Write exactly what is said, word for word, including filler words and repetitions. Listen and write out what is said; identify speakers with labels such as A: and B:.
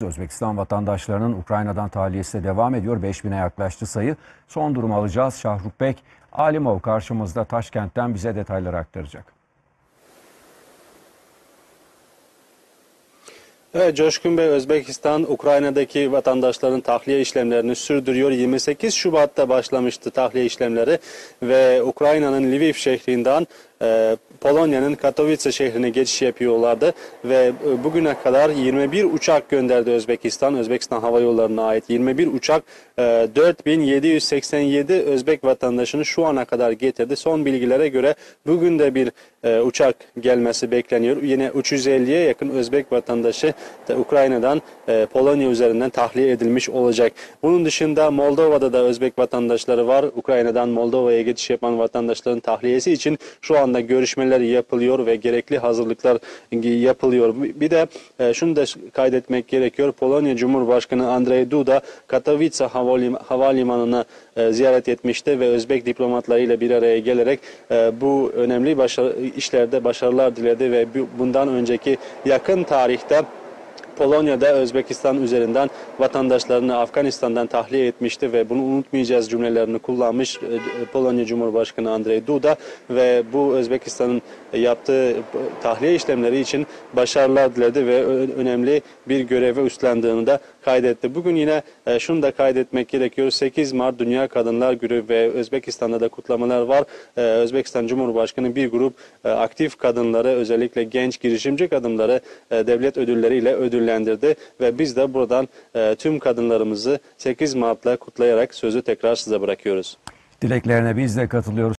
A: Özbekistan vatandaşlarının Ukrayna'dan tahliyesi de devam ediyor. beş bine yaklaştı sayı. Son durumu alacağız. Şahrukh Bek Alimov karşımızda, Taşkent'ten bize detayları aktaracak.
B: Evet, Coşkun Bey, Özbekistan Ukrayna'daki vatandaşların tahliye işlemlerini sürdürüyor. yirmi sekiz Şubat'ta başlamıştı tahliye işlemleri ve Ukrayna'nın Lviv şehrinden e, Polonya'nın Katowice şehrine geçiş yapıyorlardı ve e, bugüne kadar yirmi bir uçak gönderdi Özbekistan. Özbekistan Hava Yolları'na ait yirmi bir uçak e, dört bin yedi yüz seksen yedi Özbek vatandaşını şu ana kadar getirdi. Son bilgilere göre bugün de bir e, uçak gelmesi bekleniyor. Yine üç yüz elliye yakın Özbek vatandaşı da Ukrayna'dan e, Polonya üzerinden tahliye edilmiş olacak. Bunun dışında Moldova'da da Özbek vatandaşları var. Ukrayna'dan Moldova'ya geçiş yapan vatandaşların tahliyesi için şu anda görüşmeler yapılıyor ve gerekli hazırlıklar yapılıyor. Bir de e, şunu da kaydetmek gerekiyor. Polonya Cumhurbaşkanı Andrzej Duda Katowice havalimanına e, ziyaret etmişti ve Özbek diplomatlarıyla bir araya gelerek e, bu önemli başarı, işlerde başarılar diledi ve bundan önceki yakın tarihte Polonya'da Özbekistan üzerinden vatandaşlarını Afganistan'dan tahliye etmişti ve bunu unutmayacağız cümlelerini kullanmış Polonya Cumhurbaşkanı Andrzej Duda ve bu Özbekistan'ın yaptığı tahliye işlemleri için başarılar diledi ve önemli bir göreve üstlendiğini de kaydetti. Bugün yine şunu da kaydetmek gerekiyor. sekiz Mart Dünya Kadınlar Günü ve Özbekistan'da da kutlamalar var. Özbekistan Cumhurbaşkanı bir grup aktif kadınları, özellikle genç girişimci kadınları devlet ödülleriyle ödüllendirdi ve biz de buradan tüm kadınlarımızı sekiz Mart'la kutlayarak sözü tekrar size bırakıyoruz.
A: Dileklerine biz de katılıyoruz.